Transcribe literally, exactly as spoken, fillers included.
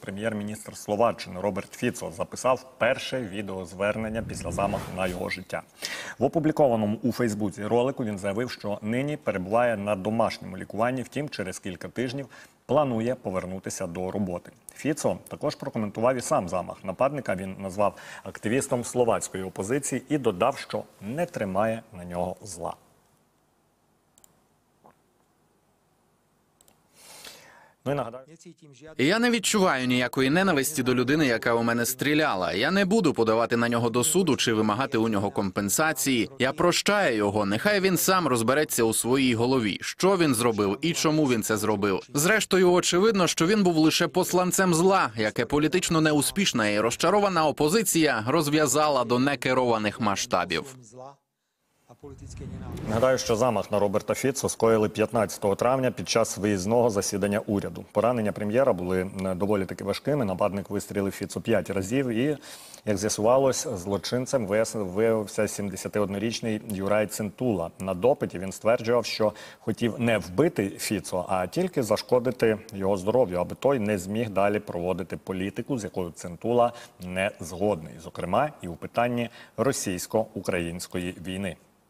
прем'єр-міністр Словаччини Роберт Фіцо записав перше відеозвернення після замаху на його життя. В опублікованому у Фейсбуці ролику він заявив, що нині перебуває на домашньому лікуванні, втім через кілька тижнів планує повернутися до роботи. Фіцо також прокоментував і сам замах. Нападника він назвав активістом словацької опозиції і додав, що не тримає на нього зла. Ну і нагадаю. Я не відчуваю ніякої ненависті до людини, яка у мене стріляла. Я не буду подавати на нього до суду чи вимагати у нього компенсації. Я прощаю його, нехай він сам розбереться у своїй голові, що він зробив і чому він це зробив. Зрештою, очевидно, що він був лише посланцем зла, яке політично неуспішна і розчарована опозиція розв'язала до некерованих масштабів. Нагадаю, що замах на Роберта Фіцо скоїли п'ятнадцятого травня під час виїзного засідання уряду. Поранення прем'єра були доволі таки важкими. Нападник вистрілив Фіцо п'ять разів і, як з'ясувалось, злочинцем виявився сімдесятиоднорічний Юрай Цинтула. На допиті він стверджував, що хотів не вбити Фіцо, а тільки зашкодити його здоров'ю, аби той не зміг далі проводити політику, з якою Цинтула не згодний, зокрема і у питанні російсько-української війни.